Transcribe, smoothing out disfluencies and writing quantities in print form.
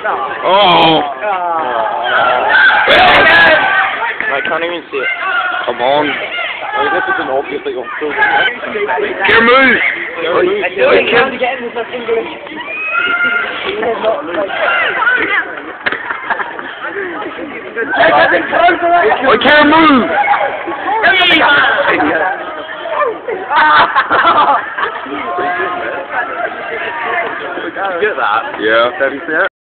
Oh! I can't even see it. Come on. Oh, this is an obvious like on film. Here, move! Wait, can you get in with my finger? I can't move! Get that? Yeah. Have you seen it?